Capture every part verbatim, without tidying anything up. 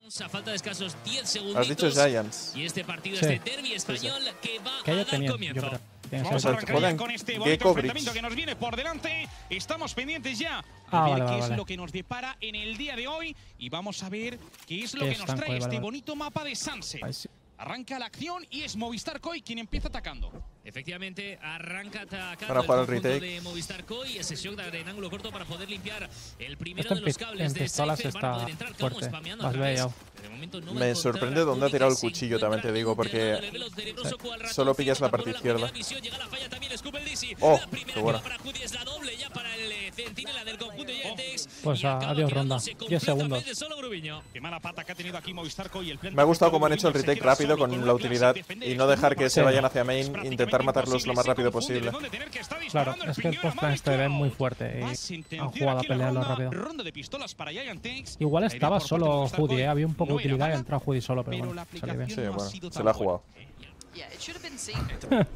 A falta de escasos diez segundos. Has dicho Giants. Y este partido, Sí. este derbi español sí, sí. que va que a haya dar tenido, comienzo. yo creo. Vamos a arrancar ya con este bonito Gecko enfrentamiento Bridge. que nos viene por delante. Estamos pendientes ya Ah, a ver vale, qué vale, es vale. lo que nos depara en el día de hoy. Y vamos a ver qué es lo Qué que nos estanco, trae vale, este vale. bonito mapa de Sunset. Ahí sí. Arranca la acción y es Movistar Koi quien empieza atacando. Efectivamente, arranca atacando Para jugar el el conjunto retake. de Movistar Koi. Ese shock en ángulo corto para poder limpiar el primero Esto de en los pi- cables en de pistolas Cypher. Van a está poder entrar, Camo fuerte. spameando Lo a has través. pillado. De momento no va a Me encontrar sorprende a dónde ha Kubi, tirado el que se cuchillo, también te encuentra digo, porque internado, el cerebroso cual ratón, solo pillas la tampoco parte la izquierda. primera visión, llega la falla también, escupe el D C. Oh, La primera qué buena. que va para Kubi es la doble ya para el eh, centinela del conjunto de Gentex. Pues Y a- acaba adiós, ronda. quedándose diez segundos. completamente solo Grubiño. Qué mala pata que ha tenido aquí Movistar Koi. El plan Me ha gustado de cómo han hecho el Grubiño se retake queda rápido solo con una la clase, utilidad defender y es no muy dejar que se fácil. vayan hacia Es main, prácticamente intentar matarlos lo imposible, más se rápido confunde de posible. dónde tener que estar Claro, disparando. es que el Piñón a post-plan este ven Maestro. muy fuerte Va a y han sentenciar jugado a aquí la pelearlo ronda. rápido. Ronda de pistolas para Gigantex. Igual La idea estaba por parte de solo Movistar Judy, Koi eh, había un poco de no era utilidad y mala, entró Judy solo, pero pero bueno, la sale bien. aplicación Sí, no ha bueno, sido se tan la ha buena. jugado. Yeah, it should have been seen.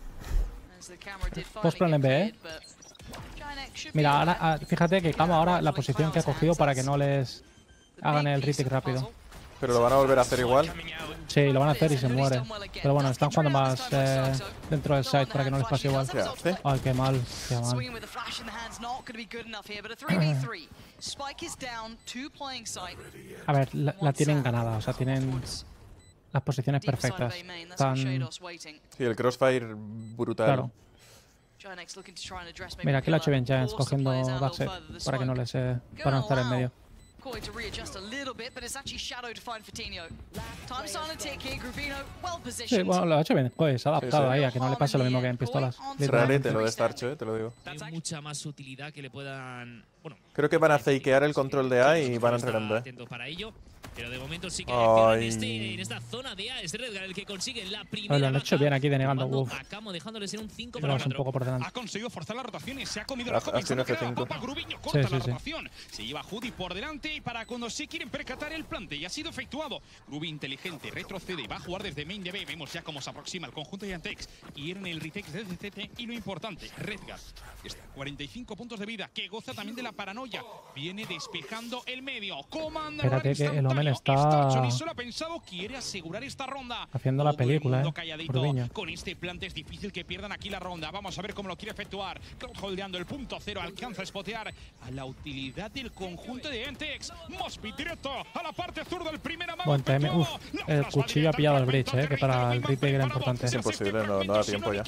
As the camera did finally Post plan en get B, eh. cleared, but Ginex should be Mira, ahora aware. ah, fíjate que Camo ahora la posición que ha cogido para que no les The hagan big el piece retake of the rápido. puzzle. Pero lo van a volver a hacer igual. Sí, lo van a hacer y se muere. Pero bueno, están jugando más eh, dentro del site para que no les pase igual. ¿Qué hace? Ay, qué mal, qué mal. Swinging with the flash in the hands, not going to be good enough here, but a three v three. Spike is down, two playing site. A ver, la, la tienen ganada, o sea, tienen las posiciones Deep side of perfectas. A main, that's where Están, Shadows waiting. Sí, el crossfire brutal. claro. Ginex looking to try and address maybe Mira, aquí lo ha hecho bien Giants force the cogiendo players out a little backside further, the para que no smoke. les eh, para no estar en medio. Koi to readjust a little bit, but it's actually Shadow to find Fatinho. Time starting to tick here, Grubino well Sí, positioned. bueno, lo ha hecho bien. Joder, se ha adaptado sí. ahí a que no le pase lo mismo que en pistolas. Rarete lo de Starcho, eh, te lo digo. Hay mucha más utilidad que le puedan. Bueno, Creo que van a fakear el control de A y van a entrar en B. atento para ello. Pero de momento sí que Ay. en, este, en esta zona de A es Redgar el que consigue la Ay, primera. lo han hecho baja, bien aquí denegando. tumbando Uf, a Camo, dejándole ser un cinco para vamos un cuatro. poco por delante. Ha conseguido forzar las rotaciones, se ha comido Ha- la copa. ha sido un F cinco. Papa Grubiño corta Sí, sí, la sí. rotación. Se lleva Judy por delante y para cuando se quieren percatar el plante ya ha sido efectuado. Grubi inteligente, retrocede, va a jugar desde main de B. Vemos ya cómo se aproxima el conjunto de Giantex. Quieren el retake desde C T y lo importante, Redgar. Está a cuarenta y cinco puntos de vida, que goza también de la paranoia. Viene despejando el medio. Comanda Espérate horario que el Omen instantáneo. está- Starcho ni solo ha pensado, quiere asegurar esta ronda. Haciendo la Todo el película, mundo eh, calladito. Grubiño. Con este plante es difícil que pierdan aquí la ronda. Vamos a ver cómo lo quiere efectuar. Cloud holdeando el punto cero. Alcanza a spotear a la utilidad del conjunto de Entex. Mosby directo a la parte sur del primer amado. Buen time. Uf, el cuchillo ha pillado el bridge, eh, que para el retake era importante. Es imposible, no, no da tiempo ya.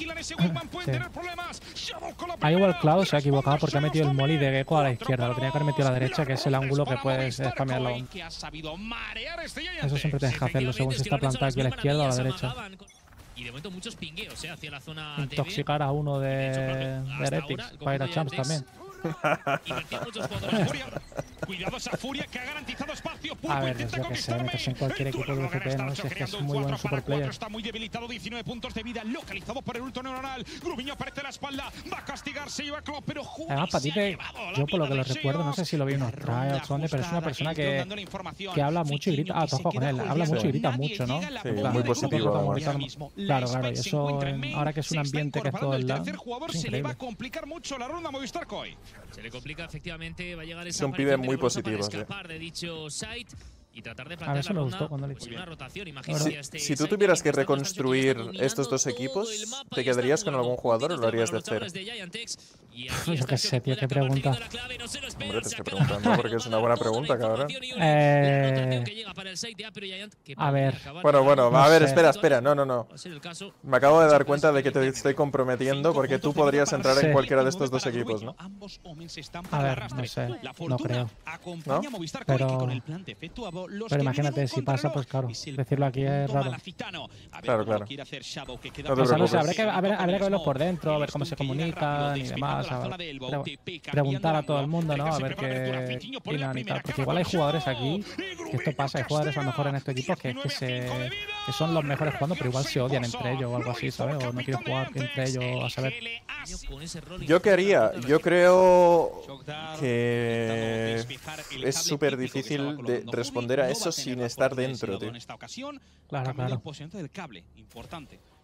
Ahí igual Cloud se ha equivocado porque ha metido el molly de Gecko a la izquierda. Lo tenía que haber metido a la derecha, que es el ángulo que puedes spamearlo. Eso siempre tienes que hacerlo, según si está plantado aquí a la izquierda o a la derecha. Y de momento muchos pingueos, ¿eh? Hacia la zona de B. Intoxicar a uno de, de Heretics para ir a Champs también. Invertir muchos jugadores. Cuidado esa furia que ha garantizado espacio. A ver, yo que sé, meterse en cualquier equipo de V P N, no sé, es que es muy buen super player. Está muy debilitado, diecinueve puntos de vida, localizado por el ultra neuronal. Grubiño aparece a la espalda, va a castigarse y va a Klopp, pero Judy Además, se ha Patite, llevado la yo por lo que vida lo de recuerdo, no sé si lo vi en La unos ronda tryouts donde, pero es una ajustada, persona Hilton que, dando la información. que habla mucho y grita. Ah, Fitinho, ojo que con se él, queda habla mucho y grita nadie mucho, ¿no? llega a la Sí, bomba muy de positivo, Grubiño además. ahora mismo. La Claro, claro, y Spike se eso, encuentra en en- main, ahora que es un se está ambiente que es incorporando todo el el lado, tercer jugador, es se le va a increíble. complicar mucho la ronda Movistar Koi. Se le complica efectivamente, va a llegar esa Son pibes aparición muy peligrosa para positivos, eh. escapar de dicho site y tratar de A plantear ver, eso la me ronda, gustó cuando le pues, hice. una rotación. Si- Imagínate este Si tú site tuvieras que mientras tanto Starcho reconstruir está dominando estos dos todo equipos, el mapa ¿te y está quedarías con jugando algún jugador o lo puntitos harías para de cero? los chavales de Giantex. Y aquí Yo qué Starcho sé, tío, puede qué acabar pregunta. teniendo la clave, no se lo espera, Hombre, te se estoy acaba preguntando porque es una buena toda la pregunta, cabrón. información y una Eh, rotación que llega para el site de A, pero Giant, que a podría ver. acabar Bueno, bueno, No a ver, sé. espera, espera, no, no, no. Va a ser el caso. Me acabo de dar cuenta de que te estoy comprometiendo porque tú podrías entrar Sí. en cualquiera de estos dos equipos, ¿no? Ambos Omen se están A para ver, arrastre. no sé, La no fortuna creo. acompaña ¿No? a Movistar Koi, que Pero- con el plante efectuado los pero que imagínate, viven un si pasa, pues claro, contrarreloj. Es el decirlo aquí es conjunto raro. malacitano. A ver Claro, cómo lo claro. quiere hacer Shadow, que queda No te O sea, no sé, preocupes. habría que, habría, habría que verlos por dentro, a ver El cómo se Stun que llega comunican rápido, y despejando demás. la A zona ver, de Elbow, pre- T P, cambiando preguntar a todo el ángulo. mundo, ¿no? A Se ver prepara la lectura, qué Fitinho pone la opinan y primera, tal. Porque acaba igual hay con jugadores Shadow. aquí, que esto pasa, hay jugadores a lo mejor en estos equipos que, que, se, que son los mejores jugando, pero igual se odian entre ellos o algo así, ¿sabes? O no quieren jugar entre ellos, a saber. Con ese rol Yo qué haría, yo creo Shockdart que intentando despejar el es cable súper típico que difícil estaba de colocando responder a Judy. No va eso a tener sin la estar fuerza de dentro, Senado tío. en esta ocasión. Claro, Cambio claro. del posicionamiento del cable, importante.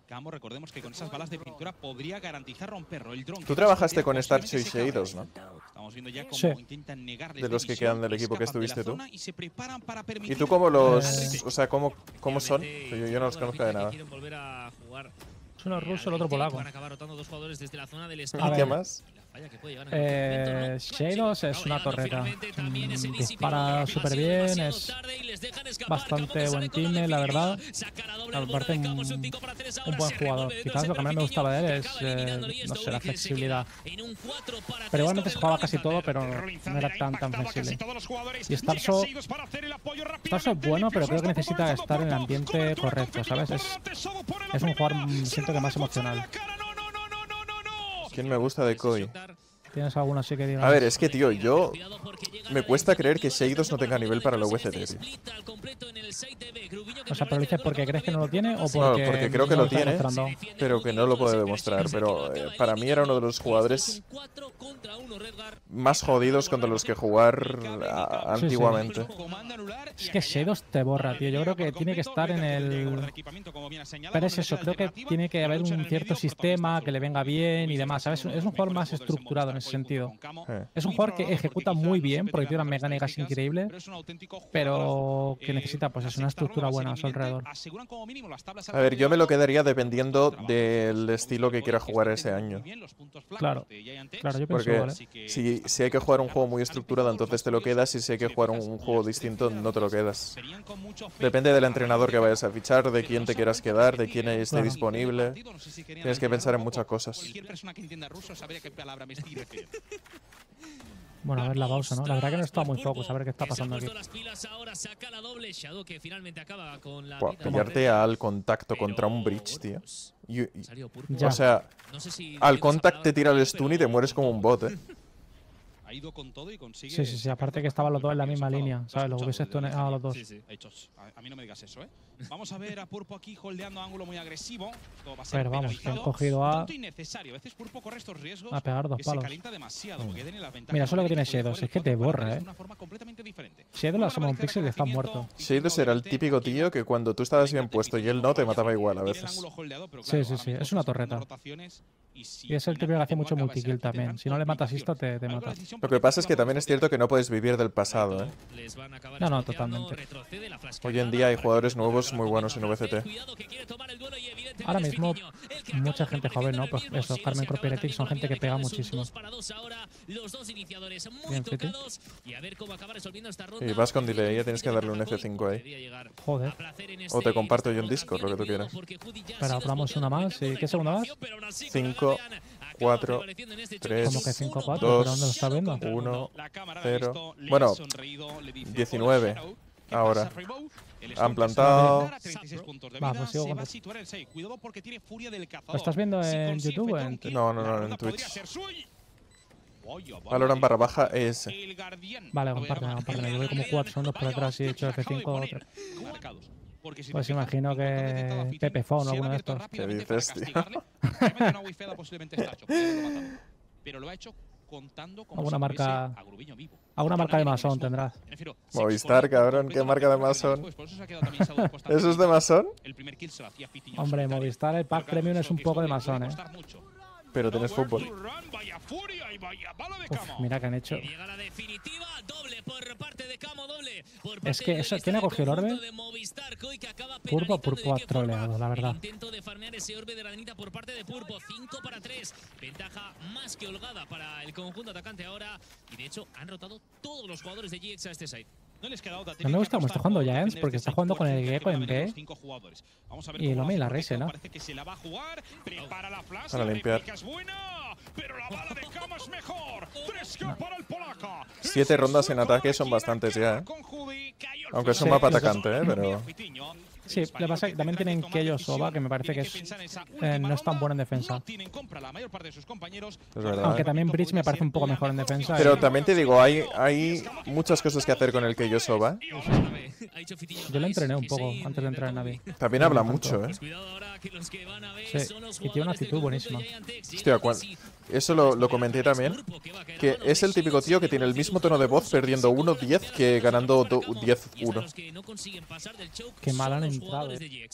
Camo, recordemos que con esas balas de pintura podría garantizar romperlo. El dron. Tú trabajaste con Starcho y Sheidos, ¿no? Estamos viendo ya cómo Sí. intentan negarles De los que quedan del equipo que estuviste tú. Y se preparan para ¿Y permitir tú cómo los...? Eh. O sea, ¿cómo, cómo son? Yo, yo no los conozco de nada. Quieren volver a jugar. Es uno ruso, el otro polaco. Van a acabar rotando dos jugadores desde la zona del A ¿Y espacio. ver. qué más? Eh, Sheidos es una torreta. Mm, dispara súper bien, es bastante buen team, la verdad. Me parece un, un buen jugador. Quizás lo que más me gustaba de él es, eh, no sé, la flexibilidad. Pero igualmente se jugaba casi todo, pero no era tan tan flexible. Y Starso, Starso es bueno, pero creo que necesita estar en el ambiente correcto, ¿sabes? Es, es un jugador, mm, siento que más emocional. ¿Quién me gusta de Koi? ¿Tienes alguno así que digas? A ver, es que, tío, yo... Me cuesta creer que Sheidos no tenga nivel para la V C T, tío. O sea, pero lo dices porque crees que no lo tiene o No, porque, porque creo que no lo está tiene, demostrando? pero que no lo puede demostrar. Pero eh, para mí era uno de los jugadores más jodidos contra los que jugar a- Sí, sí. antiguamente. Es que Sheidos te borra, tío. Yo creo que tiene que estar en el... Pero es eso, creo que tiene que haber un cierto sistema que le venga bien y demás, ¿sabes? Es un jugador más estructurado en ese sentido. Eh. Es un jugador que ejecuta muy bien porque tiene unas mecánicas increíbles, pero que necesita, pues es una estructura buena a su alrededor. A ver, yo me lo quedaría dependiendo del estilo que quiera jugar ese año. Claro, claro, yo pienso Porque igual, ¿eh? si, si hay que jugar un juego muy estructurado, entonces te lo quedas. Y si hay que jugar un, un juego distinto, no te lo quedas. Depende del entrenador que vayas a fichar, de quién te quieras quedar, de quién esté Claro. disponible. Tienes que pensar en muchas cosas. Cualquier persona que entienda ruso sabría qué palabra me estoy refiriendo. Bueno, a ver la pausa, ¿no? La verdad que no está muy focus, a ver qué está Que se ha pasando aquí. puesto las pilas ahora, saca la doble. Shadow que finalmente acaba con la Buah, vida. pillarte al contacto contra un bridge, tío. Y- y- Salió Purpo. Ya. o sea, No sé si al entiendo esa contact te tira el palabra, stun y te mueres como un bot, eh. Ha ido con todo y consigue. Sí, sí, sí, aparte que estaban los dos en la misma línea, ¿sabes? Los hubiese stuneado a los dos. Sí, sí. Hechos. A, a mí no me digas eso, ¿eh? Vamos a ver a Purpo aquí holdeando ángulo muy agresivo. Todo va a ser Pero vamos, que han penalizado. cogido a- Tanto innecesario. A veces Purpo corre estos riesgos A pegar dos que se palos. calienta demasiado, porque tiene la ventaja Mira, eso es lo que tiene numérica, Shadows, puede es que jugar te el borra, cuadro ¿eh? de una forma completamente diferente. Shadows la suma un pixel y está muerto. Sheidos era el típico tío que cuando tú estabas bien puesto y él no, te mataba igual a Tiene el veces. ángulo holdeado, pero Sí, claro, sí, ahora sí, mismo es una están haciendo torreta. rotaciones y si Y es el típico que hace mucho multikill también. Si no le matas esto, te, te mata. Lo que pasa es que también es cierto que no puedes vivir del pasado, eh. Les van a acabar No, no, estropeando, totalmente. retrocede la flash Hoy en cargada, día hay para jugadores continuar nuevos con muy la buenos en jugada. V C T. Cuidado que quiere tomar el duelo y evidentemente Ahora es mismo, Fitiño, el que mucha acaba gente joven, ¿no? reapareciendo Pues en el eso, mismo. Carmen Sí, se Cropiretic acaba son gente que también pega con la vida, muchísimo. son dos para dos ahora, los dos iniciadores muy Bien, Fiti. tocados, y a ver cómo acaba resolviendo esta ronda. Y vas con delay, ya tienes que darle un F cinco ahí. Podría llegar Joder. a placer en O te este- comparto yo en esta Discord, lo que tú cuidado, quieras. porque Judy ya ha Espera, sido probamos desbloqueado, una más, intentando ¿y qué segundo más? información, pero aún así con la cinco, Guardian acaba cuatro, prevaleciendo en este choque. tres, ¿Cómo que cinco cuatro? dos, ¿Pero dónde lo estás viendo? uno, La cámara cero. la ha visto, le Bueno, ha sonreído, le dice, diecinueve. "Hola, Shadow, ¿qué Ahora. pasa, Rainbow?". El Han Storm plantado. se va a treinta y seis puntos de Va, vida, pues sigo se con- va a situar en seis. Cuidado porque tiene furia del cazador. ¿Lo estás viendo Si en consigue YouTube o efectuar en- un kill, No, no, la no, ronda en Twitch. podría ser suya. Vaya, vaya, Valorant barra baja ES. el Guardián. Vale, Lo voy a compárteme, llamar. compárteme. Yo voy como cuatro segundos por detrás y he hecho Vaya F cinco. hostia que acabo de poner. Marcados. Porque si Pues te fijas, imagino en cuanto ha que detectado a Fiti, Pepe Fon o se ha alguno de abierto estos. rápidamente ¿Qué dices, para tío? castigarle. Ha metido una wifeada posiblemente Starcho, podría haberlo matado. Pero lo ha hecho contando como Alguna si tuviese marca- a Grubiño vivo. Alguna No marca de nadie masón con smoke. tendrás. Me refiero, se Movistar, exponía cabrón, ¿qué marca de completamente masón? después, por eso se ha quedado también Shadow Costa. ¿Eso es de masón? El primer kill se lo hacía Fitiño Hombre, solitario. Movistar, el pack Pero claro, premium es eso un que poco de puede masón, ¿eh? costar mucho. Pero tienes Nowhere fútbol. to run, vaya furia y vaya bala de Uf, Camo. mira que han hecho. Y llega la definitiva, doble por parte de Camo, doble por Es parte que de eso, Movistar, ¿quién ha cogido el conjunto orbe? de Movistar, Koi, que acaba Purpo, penalizando. Purpo ¿De ha qué forma? troleado, la verdad. El intento de farmear ese orbe de la danita por parte de Purpo, cinco para tres, ventaja más que holgada para el conjunto atacante ahora, y de hecho han rotado todos los jugadores de G X a este site. No les queda otra. No me gusta cómo está jugando Giants porque está jugando con el Gecko en B y el Omi y la Reise, ¿no? Parece que se la va a jugar, prepara la flash, Para la limpiar. réplica es buena, pero la bala de Camo es mejor. tres K para el polaco. Siete rondas en ataque son bastantes ya, ¿eh? Aunque es un Sí, mapa sí. atacante, ¿eh? Pero... Sí, lo que pasa es que también tienen Keio Soba, que me parece que es, eh, no es tan bueno en defensa. Es verdad. Aunque ¿eh? también Bridge me parece un poco mejor en defensa. Pero y- también te digo, hay, hay muchas cosas que hacer con el Keio Soba. Ha dicho Fitiño, Yo lo entrené un que poco sí, antes de entrar en Navi. También habla mucho, ¿eh? Pues cuidado ahora que los que van a ver Sí, son los y tiene una jugadores del actitud buenísima. conjunto de Giants. Hostia, cuan- eso lo, lo comenté también. Que es el típico tío que tiene el mismo tono de voz perdiendo uno diez que ganando diez uno. Qué mal han entrado, eh.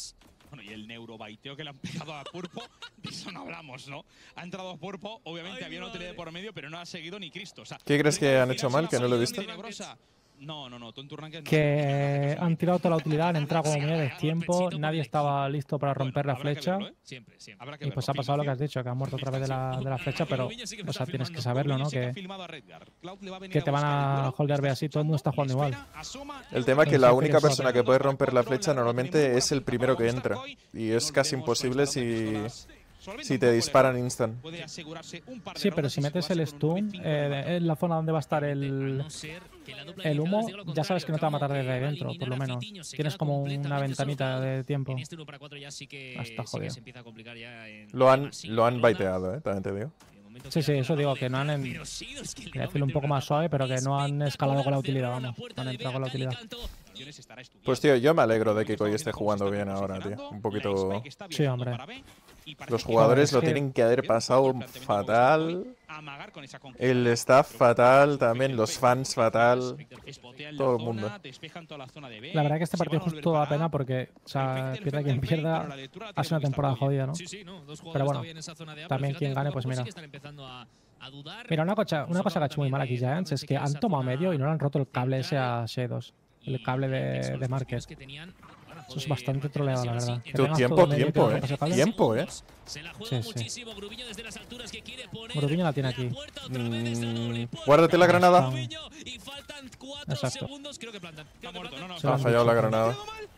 Bueno, y el neurobaiteo que le han pegado a Purpo, de eso no hablamos, ¿no? Ha entrado Purpo, obviamente Ay, había una utilidad por medio, pero no ha seguido ni Cristo. O sea, ¿qué crees que han hecho mal, que no lo he visto? No, no, no, que han tirado toda la utilidad, han entrado como muy de tiempo, nadie estaba listo para romper la flecha. Y pues ha pasado lo que has dicho, que han muerto otra vez de la, de la flecha, pero o sea, tienes que saberlo, ¿no? Que, que te van a holdear así, todo el mundo está jugando igual. El tema es que la única persona que puede romper la flecha normalmente es el primero que entra. Y es casi imposible si... Si te disparan instant. Sí, pero si metes el stun eh, en la zona donde va a estar el, el humo, ya sabes que no te va a matar desde dentro, por lo menos. Tienes como una ventanita de tiempo. Hasta jodido. Lo han, lo han baiteado, eh, también te digo. Sí, sí, eso digo, que no han, en, decirlo un poco más suave, pero que no han escalado con la utilidad, vamos. No han entrado con la utilidad. Pues tío, yo me alegro de que Koi esté jugando bien ahora, tío. Un poquito... Sí, hombre. Los jugadores lo tienen que haber pasado fatal. El staff fatal, también los fans fatal. Todo el mundo. La verdad que este partido justo da pena porque, o sea, pierda quien pierda, ha sido una temporada jodida, ¿no? Pero bueno, también quien gane, pues mira. Mira, una cosa, una cosa que ha hecho muy mal aquí Giants es que han tomado medio y no le han roto el cable ese a Shadows. El cable de, de Market. Eso es bastante troleado, la verdad. Tu tiempo, tiempo, eh. Tiempo, eh. Sí, sí. Grubiño la tiene aquí. Mm, guárdate la granada. Exacto. Se ha fallado la granada.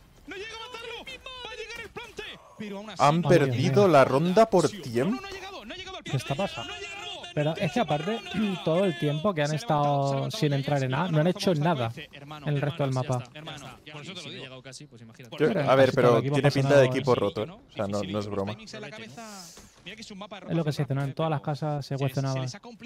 Han perdido la ronda por tiempo. ¿Qué está pasando? Pero es que aparte, todo el tiempo que han estado sin entrar en nada, no han hecho nada en el resto del mapa. Yo, a ver, pero tiene pinta de equipo roto. O sea, no, no es broma. Es lo que se dice, ¿no? En todas las casas se cuestionaba.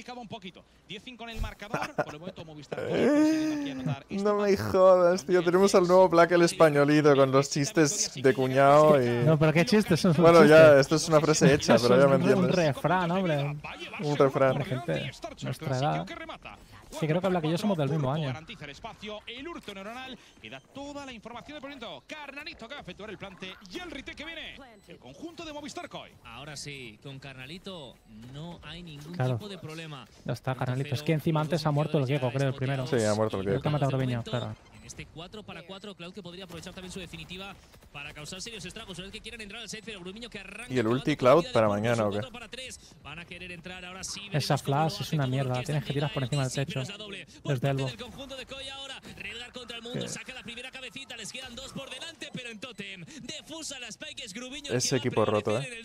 No me jodas, tío. Tenemos al nuevo Black el españolito con los chistes de cuñado y... No, pero qué chistes son. Bueno, ya, esto es una frase hecha, pero ya me entiendes. Un refrán, hombre. Un refrán. Gente, nuestra edad. Sí, creo que Black y yo somos del mismo año. El hurto neuronal que da toda la información del proyecto. Carnalito que va a efectuar el plante y el retake que viene. El conjunto de Movistar Koi. Ahora sí, con Carnalito no hay ningún claro. tipo de problema. Ya está, Carnalito. Es que encima antes ha muerto el Gecko, creo, el primero. Sí, ha muerto el Gecko. El que ha matado a Grubiño, claro. Este cuatro para cuatro, Cloud que podría aprovechar también su definitiva para causar serios estragos. Una vez que quieren entrar al set, pero Grubiño que arranca. ¿Y el ulti Cloud para mañana o qué? Van a querer entrar ahora sí. Esa flash es una mierda, tienes que tirar por encima del techo. Desde Elbow. Ese equipo roto, eh.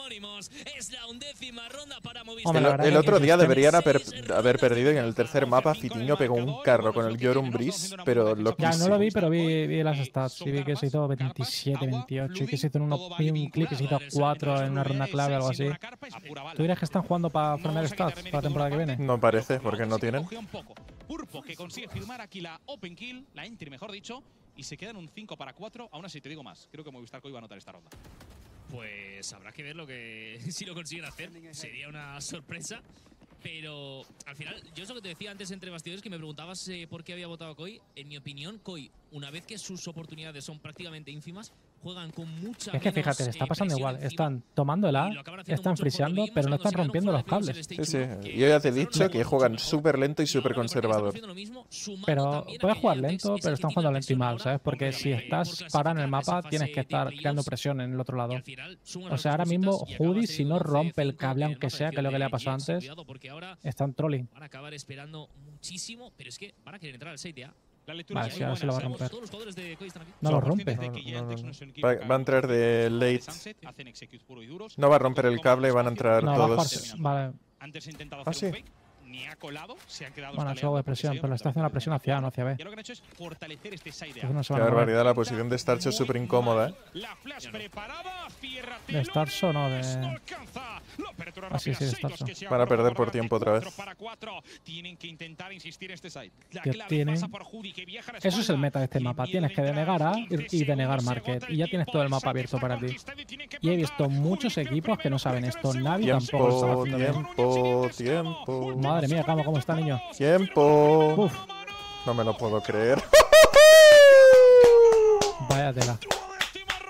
Hombre, el, el otro día deberían haber, haber perdido y en el tercer mapa Fitiño pegó un carro con el Yorum Breeze, pero lo Ya no lo vi, pero vi, vi las stats y vi que se hizo veintisiete, veintiocho y que se hizo en uno, vi un clip que se hizo cuatro en una ronda clave o algo así. ¿Tú dirías que están jugando para formar stats para la temporada que viene? No parece, porque no tienen. Purpo que consigue firmar aquí la open kill, la entry mejor dicho, y se quedan un cinco para cuatro. Aún así te digo más, creo que Movistar Koi va a anotar esta ronda. Pues habrá que ver lo que si lo consiguen hacer. Sería una sorpresa. Pero al final, yo eso que te decía antes entre bastidores, que me preguntabas eh, por qué había votado Koi. En mi opinión, Koi, una vez que sus oportunidades son prácticamente ínfimas, juegan con mucha Es que fíjate, está pasando igual. Están tomando el A, están friseando, pero no están rompiendo los cables. Sí, sí. Yo ya te he dicho que juegan súper lento y súper conservador. Pero puedes jugar lento, pero están jugando lento y mal, ¿sabes? Porque si estás parado en el mapa, tienes que estar creando presión en el otro lado. O sea, ahora mismo, Hoodie, si no rompe el cable, aunque sea, que es lo que le ha pasado antes, están trolling. Van a acabar esperando muchísimo, pero es que van a querer entrar al seis de A. Vale, sí, ahora se lo va a romper. No lo rompe. No, no, no. Va, va a entrar de late. No va a romper el cable, van a entrar no, todos. Vale. Ah, sí. Ni ha colado, se han quedado bueno, es algo de presión, pero le está haciendo la presión hacia A, no hacia B. Ya lo que han hecho es fortalecer este side. No Qué barbaridad, la posición de Starcho es súper incómoda, ¿eh? La flash preparada, de Starcho, no, de... Ah, sí, sí, de Starcho. Van a perder por tiempo otra vez. Tienen que intentar insistir este side. Que tienen... Eso es el meta de este mapa. Tienes que denegar A y denegar Market. Y ya tienes todo el mapa abierto para ti. Y he visto muchos equipos que no saben esto. Navi tampoco lo está haciendo bien. Tiempo, tiempo. Madre mía, ¿cómo, cómo está, niño? Tiempo. Uf. No me lo puedo creer. Vaya tela.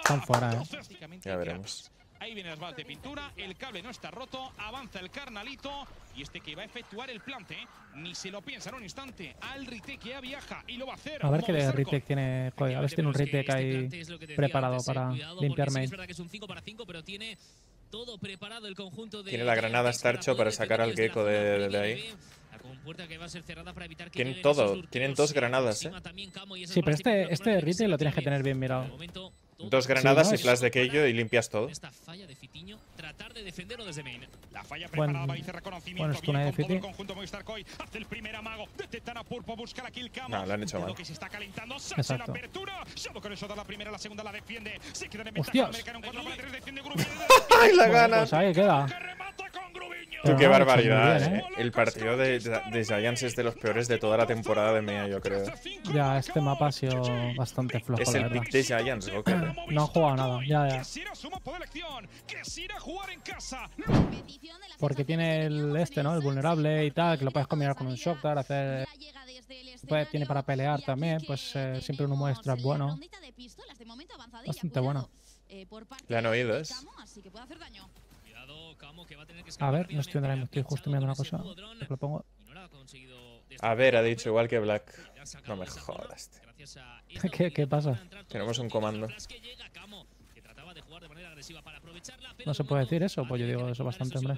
están fuera, ¿eh? Ya veremos. Ahí vienen las balas de pintura, el cable no está roto, avanza el carnalito y este que va a efectuar el plante, ni se lo piensa en un instante, al retake ya viaja y lo va a hacer. A ver qué de retake tiene, joder, a ver si tiene un retake ahí preparado para limpiar main. Es verdad que es un cinco para cinco, pero tiene todo preparado el conjunto de... Tiene la granada Starcho para sacar al Gecko de, de ahí. Tienen todo, tienen dos granadas, eh. Sí, pero este, este retake lo tienes que tener bien mirado. Dos granadas sí, y flash de Keio y limpias todo. Esta falla de Fitiño, tratar de defenderlo desde main. La falla Bueno, preparada, dice reconocimiento. bueno, stun de Fiti. El conjunto Movistar Koi hace el primer amago. Detectan a Purpo, busca la kill cam. No, lo han hecho mal. Que se está calentando, se hace la Exacto. apertura. Solo con eso da la primera, la segunda la defiende. Se queda en ¡Hostias! ventaja. Un cuatro para tres, defiende Grubin. ¡Ay, la Bueno, gana! pues ahí queda. Que remata con Grubiño. Tú, Pero qué no, barbaridad, muy bien, eh. El partido de, de Giants es de los peores de toda la temporada de Mea, yo creo. Ya, este mapa ha sido bastante flojo, Es la el verdad. pick de Giants, Rocket. eh. No han jugado nada, ya, ya. Quisiera su modo de elección. Quisiera jugar en casa. Porque tiene el este, ¿no? El vulnerable y tal, que lo puedes combinar con un shock, tal, hacer... Pues tiene para pelear también, pues eh, siempre un humo extra es bueno. Bastante bueno. Le han oído, ¿es? A ver, no estoy viendo ahora, estoy justo mirando una cosa. Te lo pongo. A ver, ha dicho igual que Black. No me jodas, tío. ¿Qué, qué pasa? Tenemos un comando. No se puede decir eso, pues yo digo eso bastante, hombre.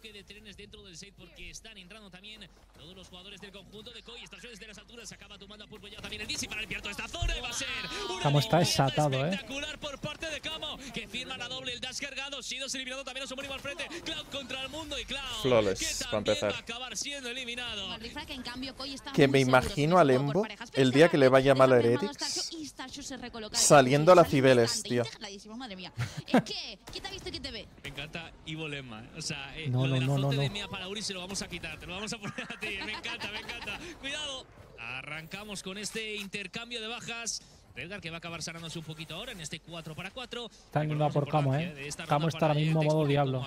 Todos los jugadores del conjunto de Koi, estaciones de las alturas, acaba tomando a Purpo ya también el Dizzy para limpiar toda esta zona y va a ser Camo está desatado, eh. espectacular por parte de Camo, que firma la doble, el dash cargado, Shidos eliminado también a su homónimo al frente, Cloud contra el mundo y Cloud, Flawless, que para empezar. va a acabar siendo eliminado. Que me imagino a Lembo el día que le vaya mal a Heretics saliendo a la Cibeles, tío. Me encanta Ivo Lemma, o sea, eh, No, lo de la no, no, flote no, de no. Mia para Uri se lo vamos a quitar, te lo vamos a poner a ti, me encanta, me encanta. Cuidado, arrancamos con este intercambio de bajas. Redgar que va a acabar sanándose un poquito ahora en este cuatro para cuatro. Están yendo a por Camo, eh. Camo está ahora mismo modo diablo.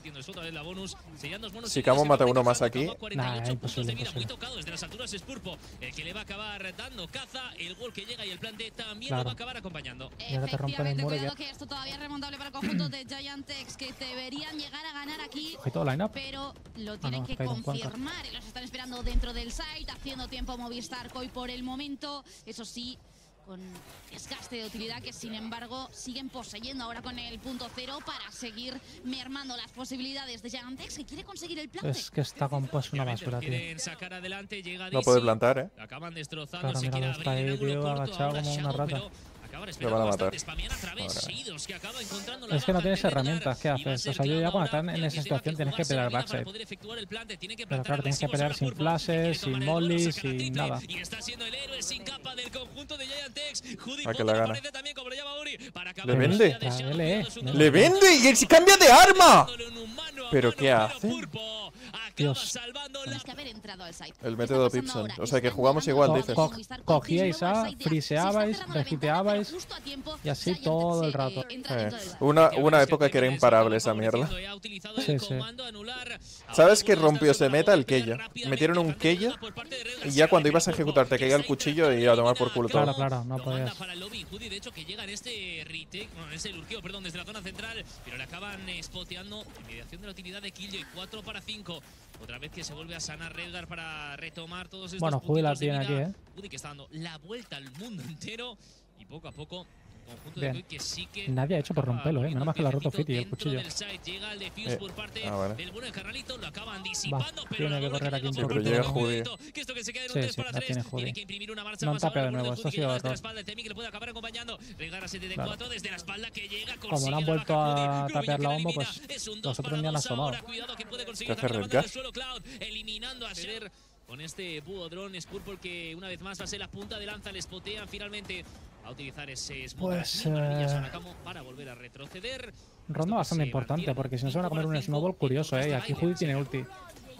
Si Camo mata uno más aquí. Nah, imposible, Muy imposible. tocado desde las alturas es Purpo, el que le va a acabar dando caza. El gol que llega y el plante también Claro. lo va a acabar acompañando. Y ahora te rompen el muro Cuidado ya. que esto todavía es remontable para el conjunto de Giantex, que deberían llegar a ganar aquí, Ojito line-up. pero lo tienen no, que está ahí Don Juanca. confirmar. Y los están esperando dentro del site, haciendo tiempo Movistar Koi por el momento. Eso sí, con desgaste de utilidad que sin embargo siguen poseyendo ahora con el punto cero para seguir mermando las posibilidades de Giantex, que quiere conseguir el plante. Es que está compuesto una basura, tío. Quieren sacar adelante, llega No Dizzy. puede plantar, eh. Lo acaban destrozando, Claro, se mira quiere dónde está abrir ahí, el ángulo tío, corto, agachado ahora como una Shadow, rata. pero acaba Le esperando van a bastante, matar. spamean a través, Ahora. Shidos, que acaba encontrando la Es que no baja tienes de Redgar, herramientas, ¿qué y va a haces? ser O sea, yo ya Cloud cuando ahora están en el esa que situación tenga tienes que jugarse la pelear vida backside. para poder efectuar el plante, tiene que Pero plantar claro, tienes que agresivos pelear ahora sin Purpo, flashes, quiere sin tomar el duelo, mollies, saca la sin triple, nada. y está siendo el héroe sin capa del conjunto de Giantex. Judy A que Potter la gana. aparece también como lo llama Uri para acabar Le con la vende. vida de Shadow, Tráele, cuidado, es un le ¡Le doble. vende! ¡Y se cambia de arma! Dándole un mano a ¿Pero mano, qué pero hace? Purpo acaba Dios. salvando la Tienes que haber entrado al site. El ¿Qué método está pasando Pipson. ahora? O sea, que Están jugamos llegando igual, a dices. Co- Movistar Koi, cogíais que es nuevo a, al site ya. friseabais, Se está cerrando la regiteabais, ventana, pero justo a tiempo, y así Giantex, todo el eh, rato. entra Eh, dentro del site. una, una época que era imparable esa mierda. Sí, sí. ¿Sabes qué rompió ese meta? El Keia. Metieron un Keia y ya cuando ibas a ejecutar te caía el cuchillo y a tomar por culo todo. Claro, claro, no podías. Para el lobby, Judy, de hecho, que llega en este retake, bueno, en ese lurkeo, perdón, desde la zona central, pero le acaban eh, spoteando en mediación de la utilidad de Killjoy, cuatro para cinco. Otra vez que se vuelve a sanar Redgar para retomar todos estos Bueno, Judy la puntitos de tiene vida. aquí, eh. Judy que está dando la vuelta al mundo entero y poco a poco conjunto Bien. de Koi que sí que Nadie ha hecho por acaba romperlo, eh. Menos mal que lo ha roto poniendo Fiti, el piecito cuchillo. dentro del site. Llega el defuse Eh, por parte ah, vale. del bueno de Carnalito, lo acaban disipando, pero tiene la que bola correr aquí un llega Sí, pero poquito. llega por Judy. poquito, que esto que se queda en un Sí, tres sí, para la tres. tiene Judy. Tiene que imprimir una marcha No han más ahora, tapeado de el bueno nuevo, de esto ha Judy, sido que llega desde la error. espalda de Temi, que le puede acabar acompañando. Regar a setenta y Claro. cuatro desde la espalda que llega, Como no consigue han la vuelto baja a Judy. Grubiño tapear que la la bomba, elimina. pues Es un dos los otros para ni han dos asomado. ahora. Cuidado que puede conseguir ¿Qué hace acabar Redgar? levantando el suelo Cloud, eliminando a Ser con este búho drone Spur, porque una vez más va a ser la punta de lanza, le spotean finalmente a utilizar ese smoke Pues, mil maravillas eh, a Nakamo para volver a retroceder. Ronda bastante importante, porque si no se van a comer un snowball curioso, eh. Y aquí Judy tiene ulti.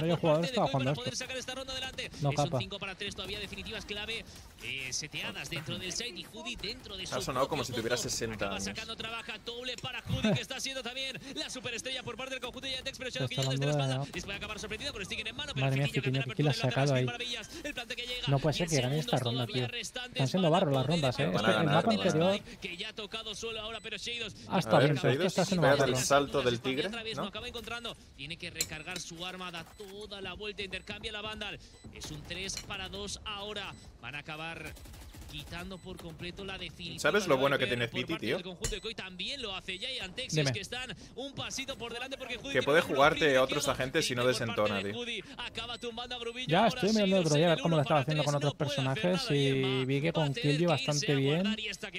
el jugador estaba jugando esto. No capa. cinco para tres todavía definitivas clave eh, seteadas dentro del site y Judy dentro de su ha sonado como si tuviera sesenta años. sacando trabaja doble para Judy que está está siendo también la superestrella por parte del conjunto de Yantex, pero Shadow que llega desde la espalda. Y puede acabar sorprendido con Stinger en mano, pero Madre mía, Fitiño ¿qué ha sacado ahí? No puede ser que gane esta ronda, tío. Están siendo barro las rondas, eh. Es que el mapa anterior que ya ha tocado suelo ahora, pero Shadows ha estado bien, pero es que está siendo barro. El salto del tigre, ¿no? Acaba encontrando. Tiene que recargar su arma, da toda la vuelta, intercambia la Vandal. Es un tres para dos ahora. Van a acabar quitando por completo la definitiva. ¿Sabes lo bueno que tiene Fiti, tío? El conjunto de Koi también lo hace Giantex, es que están un pasito por delante porque Judy que puede jugarte a otros agentes y no desentona, tío. Ya estoy mirando el otro día a ver cómo lo estaba haciendo con otros personajes y vi que con Killjoy bastante bien.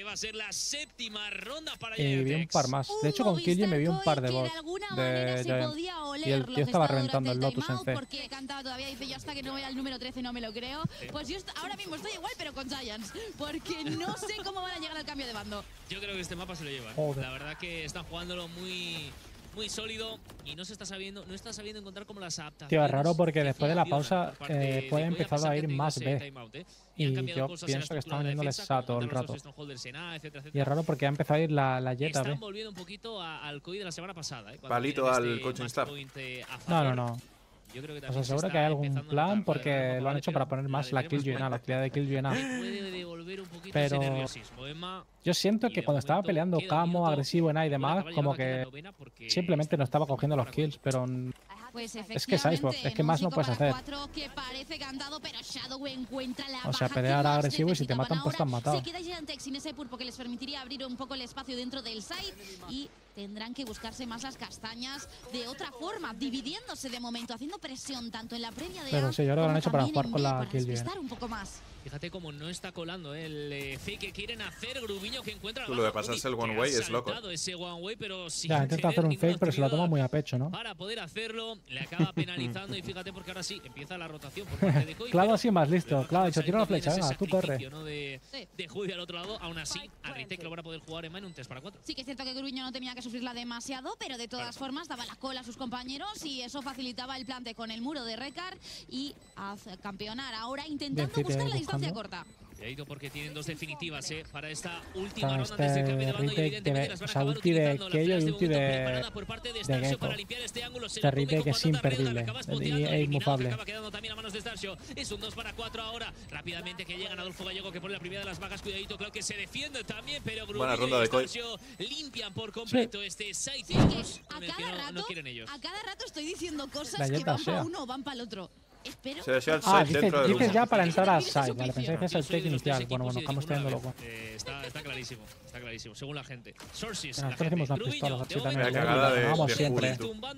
Y vi un par más. De hecho, con Killjoy me vi un par de bots de Giant. Y el tío estaba reventando el Lotus en C. Porque cantaba todavía, dice yo hasta que no vea el número trece no me lo creo. Pues yo ahora mismo estoy igual, pero con Giants. Porque no sé cómo van a llegar al cambio de bando. Yo creo que este mapa se lo lleva. Joder. La verdad que están jugándolo muy, muy sólido y no se está sabiendo, no está sabiendo encontrar como las adaptaciones. Tío, es raro porque después de la pausa eh, puede empezar a ir más B. Y yo pienso que están yéndoles S A todo el rato. Y es raro porque ha empezado a ir la, la Jett a B. Están volviendo un poquito a, al Koi de la semana pasada. ¿eh? Palito al coaching staff. No, no, no. Os aseguro que hay algún plan porque lo han hecho para poner más la Killjoy en A, la actividad de Killjoy en A. Pero yo siento que cuando estaba peleando Camo, agresivo en A y demás, como que simplemente no estaba cogiendo los kills, pero pues es que es Icebox, es que más no puedes hacer. O sea, pelear agresivo y si te matan pues te han matado. Se queda Giantex sin ese pur porque les permitiría abrir un poco el espacio dentro del site y tendrán que buscarse más las castañas de otra forma, dividiéndose de momento, haciendo presión tanto en la previa de Pero A sí, yo creo que lo han hecho para jugar con la Killjoy. Un poco más. Fíjate cómo no está colando ¿eh? el eh, fake que quieren hacer. Grubiño que encuentra. Tú lo de pasarse el one way es loco. Ese one way, pero ya, intenta hacer un fake, pero se lo toma muy a pecho, ¿no? Para poder hacerlo, le acaba penalizando. Y fíjate, porque ahora sí empieza la rotación por parte de Koi. Claro, así más listo. Claro, dicho, tira una flecha, venga, tú corre. ¿no? De, de Judy al otro lado, aún así, a Retake lo van a poder jugar en un tres para cuatro. Sí, que es cierto que Grubiño no tenía que sufrirla demasiado, pero de todas formas daba la cola a sus compañeros y eso facilitaba el plante con el muro de Rekar y a campeonar ahora intentando Bien, buscar la buscando. distancia corta. Cuidadito porque tienen dos definitivas eh, para esta última Para ronda antes del cambio de bando y evidentemente las van a acabar utilizando. Kello y ulti de, preparada por parte de Starsio para limpiar este ángulo. Este retake es imperdible y es inmufable. Acaba quedando también a manos de Starsio. Es un dos para cuatro ahora. Rápidamente que llegan Adolfo Gallego que pone la primera de las bajas. Cuidadito, creo que se defiende también, pero buena ronda de Koi. Limpian por completo sí. este side a cada no, rato, no quieren ellos. A cada rato estoy diciendo cosas que van para uno o van para el otro. Espero. Se desea el ah, dices, dices, dices ya para entrar al site, vale, pensé que es el take inicial. Bueno, bueno, estamos teniendo loco. Eh, está, está clarísimo, está clarísimo, según la gente. Sources, pero nosotros hacemos unas pistolas así también. Vamos siempre.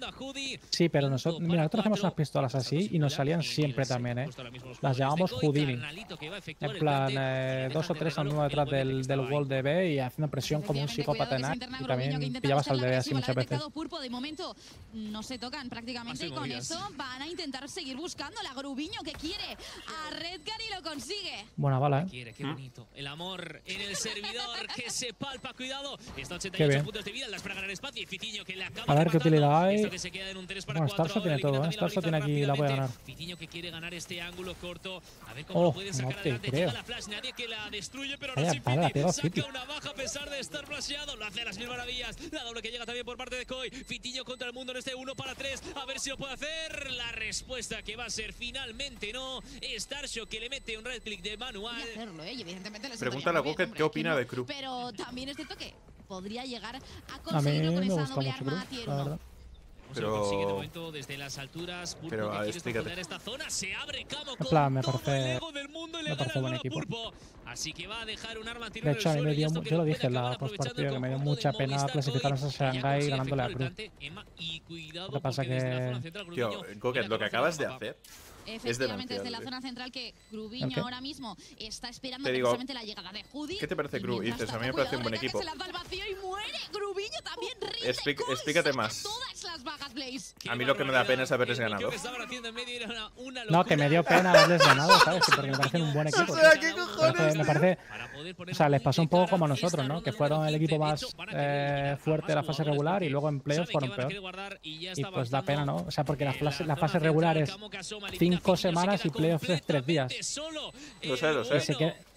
Sí, pero nosotros, mira, nosotros hacemos unas pistolas así y nos salían siempre también, ¿eh? Las llamamos Houdini. En plan, eh, dos o tres al uno detrás del, del wall de B y haciendo presión como un psicópata en A. Y también pillabas al de B así muchas veces. De momento no se tocan prácticamente y con eso van a intentar seguir buscando la Grubiño que quiere a Redcar y lo consigue. Buena bala, ¿eh? Quiere, qué bonito. El amor en el servidor que se palpa, cuidado. Está ochenta y ocho puntos de vida, las para ganar espacio y Fitiño que le acaba a ver qué utilidad hay. Que se queda en un tres para bueno, Starso tiene todo, ¿eh? Starso tiene aquí la puede ganar. Fitiño que quiere ganar este ángulo corto. A ver cómo oh, lo puede sacar no te adelante. creo. Llega la flash, nadie que la destruye, pero Vaya, no sin para, Fiti. Saca Fiti. una baja a pesar de estar flasheado. Lo hace a las mil maravillas. La doble que llega también por parte de Koi. Fitiño contra el mundo en este uno para tres. A ver si lo puede hacer. La respuesta que va a ser finalmente no. Starshock que le mete un red click de manual. Hacerlo, ¿eh? Y evidentemente pregúntale a Bucket qué opina de Crew. Pero también es cierto que podría llegar a conseguirlo con esa doble arma a tier uno. Pero consigue de momento desde las alturas. Purpo pero que explícate. Esta zona se abre Camo en plan, me con parece, todo el ego del mundo y le me parece buen equipo. Purpo. Así que va a dejar un arma de hecho, a mí me dio, yo lo dije en la postpartida, que me dio mucha pena clasificarnos a Shanghai ganándole a Cruz. Lo que pasa que... Tío, Bucket, lo que acabas de hacer efectivamente desde la zona central que Grubiño ahora mismo está esperando digo, precisamente la llegada de Judy. ¿Qué te parece Gru? Y dices, a mí me parece un buen equipo. Se lanza al vacío y muere. Grubiño también rinde. Explic explícate más. Todas las bajas, Blaze. A mí lo que me da pena es haberles ganado. No, que me dio pena haberles ganado, ¿sabes? Porque me parecen un buen equipo. O sea, ¿qué cojones? Me parece... O sea, les pasó un poco como a nosotros, ¿no? Que fueron el equipo más eh, fuerte de la fase regular y luego en playoffs fueron peor. Y pues da pena, ¿no? O sea, porque la fase, la fase regular es cinco semanas y playoffs es tres días. Lo sé, lo sé. Y se, que,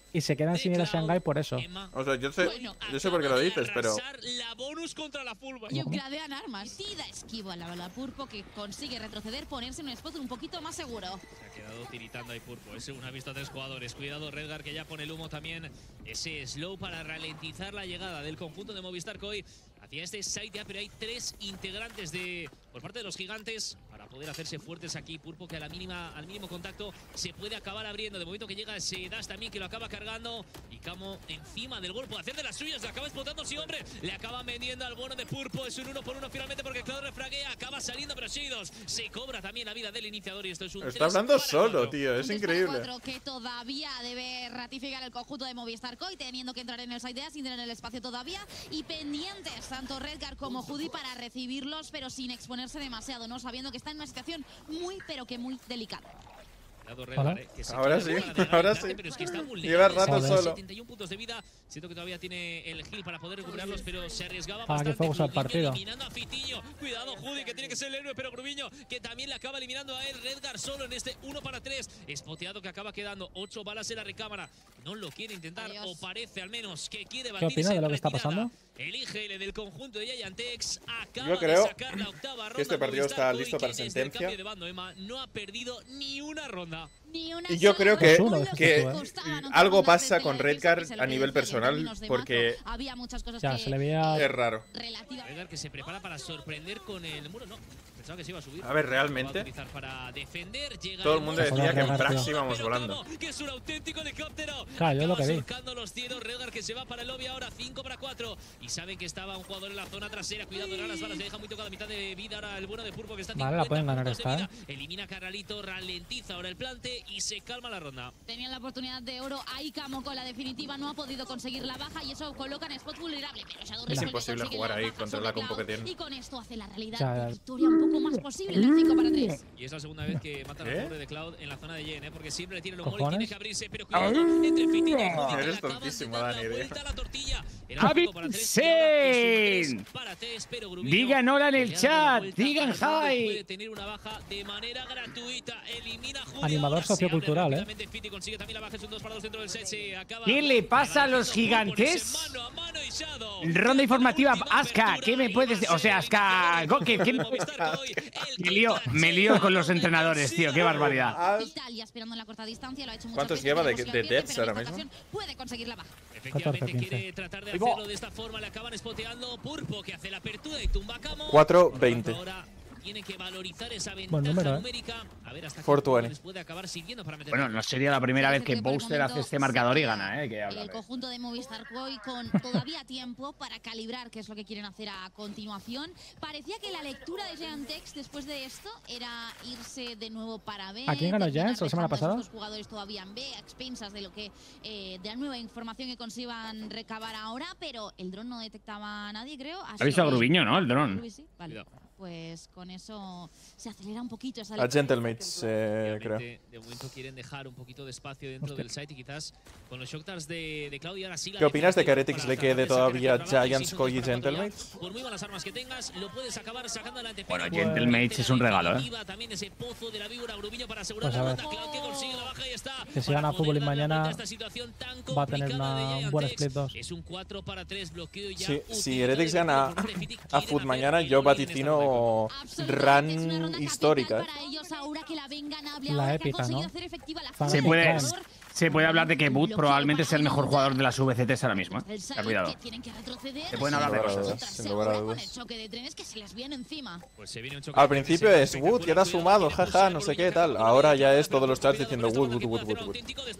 y se quedan sin ir a Shanghái por eso. O sea, yo sé, yo sé por qué lo dices, pero... La bonus contra la fullback. Y upgradean armas. Tida esquiva la bala Purpo, que consigue retroceder, ponerse en un spot un poquito más seguro. Se ha quedado tiritando ahí Purpo. Es una vista a tres jugadores. Cuidado Redgar, que ya pone el humo también. Ese slow para ralentizar la llegada del conjunto de Movistar Koi hacia este site ya, pero hay tres integrantes de por parte de los gigantes para poder hacerse fuertes aquí. Purpo, que a la mínima, al mínimo contacto se puede acabar abriendo. De momento que llega ese dash también, que lo acaba cargando. Y Camo encima del gol puede hacer de las suyas. Le acaba explotando, sí, hombre. Le acaban vendiendo al bono de Purpo. Es un uno por uno finalmente, porque Cloud refraguea. Acaba saliendo, pero Shidos se cobra también la vida del iniciador. Y esto es un Está hablando solo, tío. Es Un increíble. cuatro que todavía debe ratificar el conjunto de Movistar Koi, teniendo que entrar en el side A sin tener el espacio todavía. Y pendientes tanto Redgar como Judy para recibirlos, pero sin exponerse demasiado, ¿no? Sabiendo que está en una situación muy, pero que muy delicada. Redgar, eh, que se Ahora sí, ahora sí. Pero es que está Lleva rato solo. setenta y uno puntos de vida. Siento que todavía tiene el heal para poder recuperarlos, pero se arriesgaba Para que bastante. fuegos al partido. Eliminando a Fitiño. Cuidado, Judy, que tiene que ser el héroe, pero Grubiño, que también le acaba eliminando a él. Redgar solo en este uno para tres. Espoteado, que acaba quedando ocho balas en la recámara. No lo quiere intentar, Adiós. o parece al menos que quiere ¿Qué batirse. opinas de lo en que está retirada. pasando? El I G L del conjunto de Gigantex acaba Yo creo de sacar la octava ronda. que este partido Movistar está Koi, listo que para desde el sentencia. cambio de bando, Emma, no ha perdido ni una ronda. Ni una Y yo sola creo que, Es uno, que es costaba, ¿no? algo Rondas pasa desde con la Redgar X, que se a lo nivel decía, en personal, términos de porque macro, había muchas cosas Ya, que se le veía... es raro. relativa- Redgar, que se prepara para sorprender con el muro. No, pensaba que se iba a subir. A ver, Lo va realmente, utilizar para defender. Llega todo el mundo monstruo. decía que en Joder, Prax tío. íbamos Pero volando. Camo, que es un auténtico helicóptero. Claro, yo es lo Acaba que vi. surcando los cielos. Redgar, que se va para el lobby ahora, cinco para cuatro. Y saben que estaba un jugador en la zona trasera. Cuidado, ahora las balas se deja muy tocada, mitad de vida. Ahora el bueno de Purpo, que está Vale, la pueden ganar puntos de esta, vida. Elimina a Carralito, ralentiza ahora el plante y se calma la ronda. Tenían la oportunidad de oro. Ahí Camo con la definitiva no ha podido conseguir la baja y eso coloca en spot vulnerable. Pero Shadow Es Resolve imposible consigue jugar la ahí baja contra sobre la compo que Cloud. tiene. Y con esto hace la realidad Ya, de ya. victoria un poco más posible en el cinco para tres. Y es la segunda vez que matan ¿Qué? al pobre de Cloud en la zona de Yen, ¿eh? Porque siempre le tiene el humor y ¿Cojones? tiene que abrirse. Pero cuidado, entre Fitiño y Judy, que Eres le acaban de tontísimo, dar la Dani, vuelta a la tortilla. Era ¡Javi cinco para tres, y ahora es un tres para tres, pero Grubiño Digan hola en el le ha dado la chat, vuelta digan al borde, hi. puede tener una baja de manera gratuita. Elimina a Judy. Animador Ahora se abre sociocultural, ¿eh? rápidamente. Fiti consigue también la baja, es un dos para dos dentro del set. Se acaba ¿Qué le pasa a los levantando Purpo en ese gigantes? mano a mano y Shadow. Ronda informativa, Última Aska, apertura ¿qué me y puedes va decir? a O sea, ser Aska, el Goke, ¿qué me... Movistar Koi, el Me lío, me lío con los entrenadores, tío, qué barbaridad. Ah, Italia esperando en la corta distancia, lo ha hecho muchas ¿Cuántos veces, lleva de- veremos si de lo pierde, deaths pero en ahora esta mismo? ocasión puede conseguir la baja. Efectivamente catorce, quiere quince. tratar de hacerlo de esta forma, le acaban spoteando Purpo, que hace la apertura y tumba a Camo. cuatro Por veinte. tanto, ahora tiene que valorizar esa ventaja Buen número, ¿eh? numérica. A ver hasta qué cuatro punto veinte. les puede acabar sirviendo para meter. Bueno, no sería la primera vez que Parece por el Booster hace momento este marcador y se gana, queda ¿eh? Que habla el de- conjunto de Movistar Koi con todavía tiempo para calibrar qué es lo que quieren hacer a continuación. Parecía que la lectura de Gigantex después de esto era irse de nuevo para B. ¿A quién ganó terminar Giants la semana dejando a pasada? estos jugadores todavía en B, a expensas de lo que eh, de la nueva información que consigan recabar ahora, pero el dron no detectaba a nadie, creo. Ha visto a Grubiño, ¿no? El dron. Grubi sí, vale. Cuidado. Pues con eso se acelera un poquito esa A lectura. Gentlemates, eh, creo. Obviamente, de momento quieren dejar un poquito de espacio dentro del site y quizás con los shocktards de, de Claudia ahora sí la ¿Qué opinas de que a definición Heretics para le quede tratar de todavía sacar el trabajo. Giants, Si es un Koi y dos para cuatro ya, Gentlemates? Por muy buenas armas que tengas, lo puedes acabar sacando adelante. Bueno, pero Gentlemates es un regalo, ¿eh? definitiva, también ese pozo de la víbora Grubiño para asegurar Pues a la ver. ronda. Cloud que consigue la baja y está. Que si para gana poder Fútbol y dar la vuelta mañana a esta situación tan va a tener complicada de una- un Gigantex. buen split dos. Es un cuatro para tres bloqueo ya. Sí, si utilizado Heretics de gana por parte de Fiti, a quieren Foot hacer mañana, el yo all-in en esta ronda. vaticino Absolutamente, es una run ronda histórica. capital para ellos ahora que la ven ganable, La ahora épica, que han conseguido ¿no? hacer efectiva la Se fase Se del puede, ganador. se puede hablar de que Boot probablemente sea el mejor jugador de las V C Ts ahora mismo, ¿eh? El Ten side cuidado. que tienen que retroceder, Se pueden hablar de Sin lugar a cosas. dudas, sin lugar a Con dudas. el choque de trenes que se les viene encima. Pues se viene un choque Al de principio trenes, es Wood, queda sumado, jaja, no sé qué tal. Ahora ya es todos los chats diciendo Wood, Wood, Wood, Wood, Wood.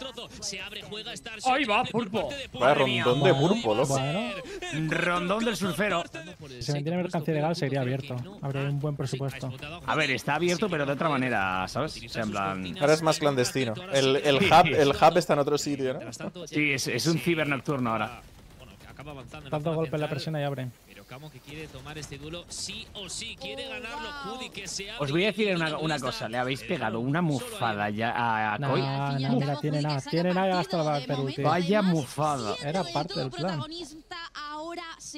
Ahí va, Purpo. Vaya rondón de Purpo, loco. Bueno, Rondón del surfero. si se mantiene mercancía legal seguiría abierto. Habría un buen presupuesto. A ver, está abierto, pero de otra manera, ¿sabes? O sea, en plan... Ahora es más clandestino. El, el, hub, el hub está en otro sitio, ¿no? Sí, es, es un ciber nocturno ahora. Bueno, acaba avanzando en la Tanto zona golpe en la central, presión y abren. Pero Camo que quiere tomar este duelo sí o sí, quiere ganarlo. Judy que se abre Os voy a y decir elimina una, a una Movistar. cosa, le habéis El pegado balón una solo mufada ahí. ya a Nah, Koi. nah, Al fin y al mira, cabo, tiene Judy nada, que saca tiene nada hasta partido el de Perú, momento. tío. Vaya Además, mufada. siendo Era del parte todo del plan. protagonista, ahora se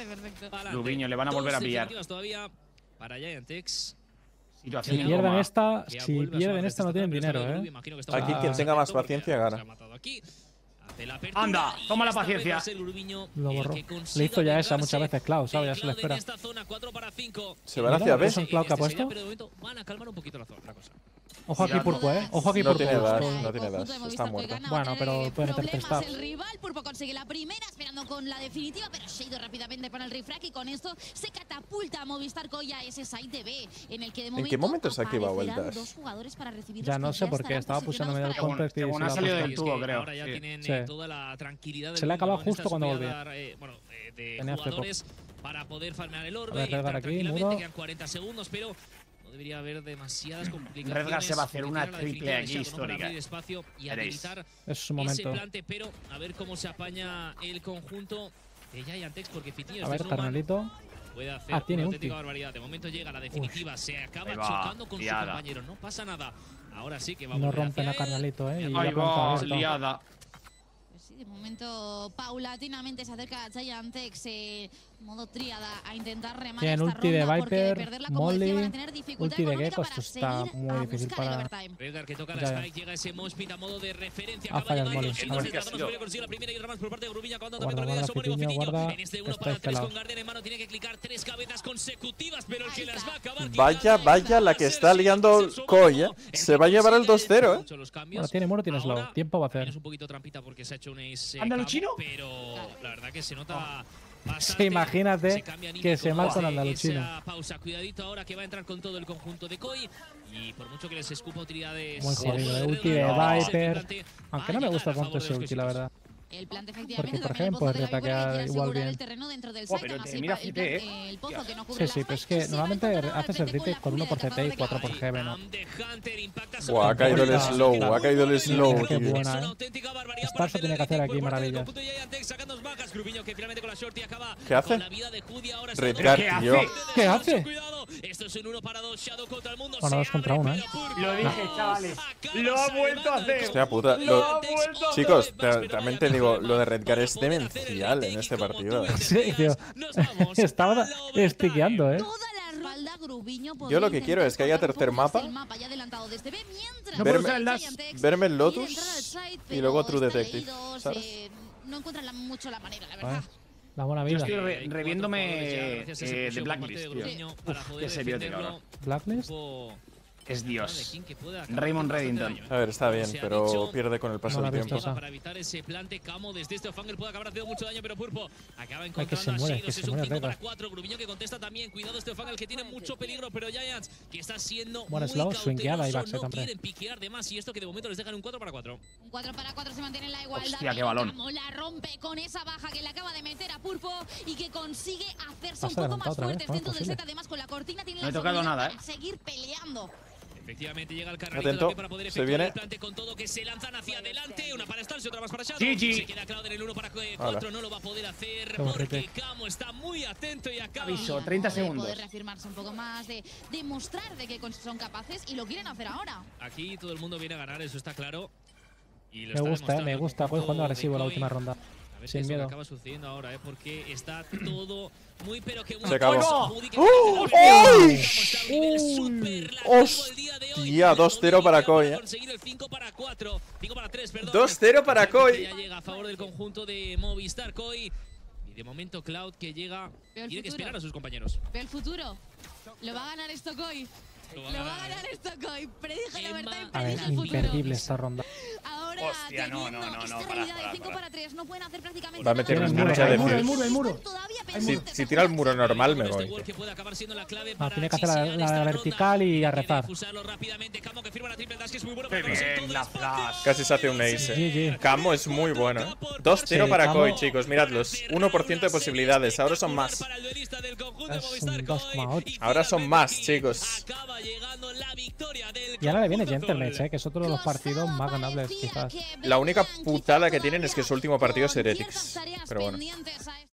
parece perfecto. Rubiño, le van a volver a pillar. Todavía para Giantex. Si pierden esta, si pierden esta no tienen dinero, ¿eh? Aquí quien tenga más paciencia gana. Anda, toma la paciencia. Lo borró. Le hizo ya esa muchas veces Cloud, ¿sabes? Ya se le espera. Se van hacia B. ¿Es un Cloud que ha puesto? Van a calmar un poquito la cosa. Ojo aquí Purpo, eh. Ojo aquí No Purpo. tiene dash, Esto- no tiene dash. Está muerto. Bueno, pero pueden hacer Problemas prestar. el rival, Purpo consigue la primera, esperando con la definitiva, pero Shado rápidamente pone el refrag y con esto se catapulta a Movistar Koi a ese side de B, en el que de ¿En momento qué momento se ha activado el aparecerán dash? dos jugadores para recibir Ya los no que sé por qué, estarán estaba pulsando medio el posicionados contest y Según se ha la ha salido puesto. del tubo, creo. Ahora ya Sí. tienen Sí. eh, toda la tranquilidad del Se le ha acabado mundo en esta justo cuando subida volvía. dar, eh, bueno, eh, de Tenía F P O. jugadores para poder farmear el A orbe ver, y entrar Redgar aquí, tranquilamente. muro. Quedan cuarenta segundos, pero no debería haber demasiadas complicaciones. Redgar se va a hacer porque una tiene la triple definitiva de aquí Shadow, ¿no? Para histórica. abrir espacio y Veréis. habilitar Es su ese momento. plante, pero a ver cómo se apaña el conjunto de Giantex, porque Fitinho A ver, este Snowman carnalito. puede hacer Ah, tiene una ulti. auténtica barbaridad. De momento llega la definitiva, se acaba Ahí va, chocando con liada. su compañero. No pasa nada. Ahora sí que va a No volver rompen a hacia él. carnalito, eh. Y Ahí ya Ahí planta va, abierto. liada. Pues sí, de momento paulatinamente se acerca a Giantex eh, modo tríada a intentar remar Tienen esta ulti de ronda porque de Viper, perderla, como decía, van a Molly, tener dificultad ulti de económica Gecko. para Esto está seguir muy a difícil buscar el para... overtime. Redgar que toca la Ya, ya. spike, llega ese moshpit a modo de referencia. Ha Acaba fallado de el caer Molly. dos A segundos ver de qué ha sido. consigue la primera y otra más por parte de Grubiña cuando Guarda, también guarda, su homónimo Fitinho, Fitinho. guarda. En este uno Esto para es tres pelado. con Guardian en mano tiene que clicar tres cabezas consecutivas, pero el que las va a acabar Vaya, quitando vaya la que va a está ser liando Shado, que es el Koi, eh. sobrado. El Se que va a llevar el consigue dos cero, eh. mucho los cambios. Bueno, tiene muro, tiene slow. Ahora, Tiempo va a también hacer. es un poquito trampita porque se ha hecho un ace eh, ¿Anda cabo, Luchino? pero la verdad que se nota Sí, bastante. imagínate Se cambia que se anímico marca un desde andaluchino. esa pausa. Cuidadito ahora que va a entrar con todo el conjunto de Koi. Y por mucho que les escupa utilidades. Muy jodido, eh, de ulti de Redgar, Viper. ese plante Aunque va no me a gusta llegar a tanto favor de ese los ulti, la cositos. verdad. El plante efectivamente Porque, por también el ejemplo, pozo de la ataquea víbora quiere igual asegurar bien. el terreno dentro del Oh, site, pero aún te así mira pa- el, Cite, plan- eh. el pozo que no cubre Sí, la sí, pero es spike, que se va normalmente encontrando haces al el frente con retake la con uno furia por de C T y cazador de cuatro por caballos. Heaven, ¿no? Am de Hunter impacta Buah, sobre ha caído el Qué slow, ha caído el slow, Qué tío. buena, Es una eh. auténtica barbaridad Starzo para hacer tiene el que hacer retake aquí por parte del maravillas. conjunto de Giantex, sacando dos bajas. Grubiño que finalmente con la shorty acaba ¿Qué hace? con la vida de Judy. Ahora está Redgar, doble. ¿Qué tío. hace? ¿Qué hace? Cuidado, esto es un uno para dos. Shadow contra el mundo. Bueno, Se dos contra abre, uno, ¿eh? pero Purpo Lo dije, chavales. acaba Lo ha vuelto a salvando el hacer. Hostia puta, conjunto lo- de Giantex. vuelto a Otra Chicos, vez más, ta- pero también vaya te digo, problema lo de Redgar para es poder hacer el demencial en retake. este Y como partido. tú bien Sí, decías, tío. nos vamos Estaba al overtime. estiqueando, eh. Toda la espalda, Grubiño Yo lo que podría quiero es que haya intentar tercer cortar mapa. el mapa ya adelantado desde B, mientras No puedo Verme- usar el dash. Giantex verme el quiere Lotus entrar al site, y pero luego True están Detective, leídos, ¿sabes? eh, no encuentran la- mucho la manera, la Ah, verdad. La buena Yo vida. estoy Hay re- cuatro reviéndome jugadores ya, gracias a ese eh, push de por parte Blacklist, de tío. Grubiño para Uf, poder qué seriótica defenderlo. ahora. Blacklist. Grupo Es de Dios. quién que pueda acabar Raymond con bastante Reddington. daño, A ver, está bien, Se ha pero dicho- pierde con el paso No la del he visto tiempo. esa. para evitar ese plante Camo desde este Ofanger puede acabar haciendo mucho daño, pero Purpo acaba que encontrando se a muere, Sheidos. que se Es un muere cinco para Redgar. cuatro. Grubiño que contesta también. Cuidado este Ofanger que tiene mucho peligro, pero Giants que está siendo Buena muy slow, swingueada y cauteloso, backset no también. quieren piquear de más y esto que de momento les dejan un cuatro para cuatro. Un cuatro para cuatro se mantiene en la igualdad. Hostia, qué pero balón. Camo la rompe con esa baja que le acaba de meter a Purpo y que consigue hacerse Has un poco adelantado más otra vez, fuerte ¿cómo es dentro del posible? set. Además, con la cortina tiene No he la tocado seguridad nada, para ¿eh? seguir peleando. Efectivamente llega el carrerito Atento, también para poder se efectuar viene. el plante con todo que se lanzan hacia adelante. Una para Starcio, otra más para Shadow. G G. Se queda Cloud en el uno para cuatro. No lo va a poder hacer Qué porque borrete. Camo está muy atento y acaba. Aviso, Y treinta de segundos. Poder reafirmarse un poco más, de demostrar de que con- son capaces y lo quieren hacer ahora. Aquí todo el mundo viene a ganar, eso está claro. Y lo Me está gusta, eh, demostrando me el gusta. Voy conjunto jugando de agresivo la Koi. última ronda. A ver Sin qué es lo que miedo. acaba sucediendo ahora, ¿eh? Porque está todo muy, pero que muy Se acabó. tenso. Judy que ¡Uh! parece la ¡Uy! primera. Está a un nivel superlativo el día de hoy. Hostia, dos cero para Koi, eh. conseguir el cinco para cuatro, cinco para tres, perdón. dos cero para Que Koi. Ya llega a favor del conjunto de Movistar Koi. Y de momento Cloud que llega, Veo el tiene que futuro. esperar a sus compañeros. Ve el futuro. Lo va a ganar esto Koi. Lo Lo va a va a ganar, ganar esto Koi. Predije la Emma. verdad y A ver, predije el futuro. imperdible esta ronda. Ahora, Hostia, no, teniendo no, no, no, esta para, realidad para, de cinco para. para tres, no pueden hacer prácticamente Va a nada. meter Tiene mucha muro, hay muro, defensa. hay muro, hay muro. Están todavía Si, pendientes si de tira el jugar. muro normal, me Con este voy. gol que puede acabar siendo la clave Ah, para tiene que hacer la- chisear la esta vertical ronda. y Tiene a que rezar. fusarlo rápidamente. Camo que firma la triple dash que es muy bueno Qué para conocer bien, todo el la espacio. flash. Casi se hace un ace. G G. Camo es muy bueno, ¿eh? dos cero Sí, para Camo. Koi, chicos. Miradlos. uno por ciento de posibilidades. Ahora son más. Para el duelista del conjunto Es Movistar un dos Koi. coma ocho. Y Ahora son finalmente más, aquí chicos. acaba llegando la victoria del Y ahora le viene conjunto Gentlematch, azul. eh, que es otro de los partidos más ganables, quizás. La única putada que tienen es que su último partido es Heretics. Pero bueno. Pendientes a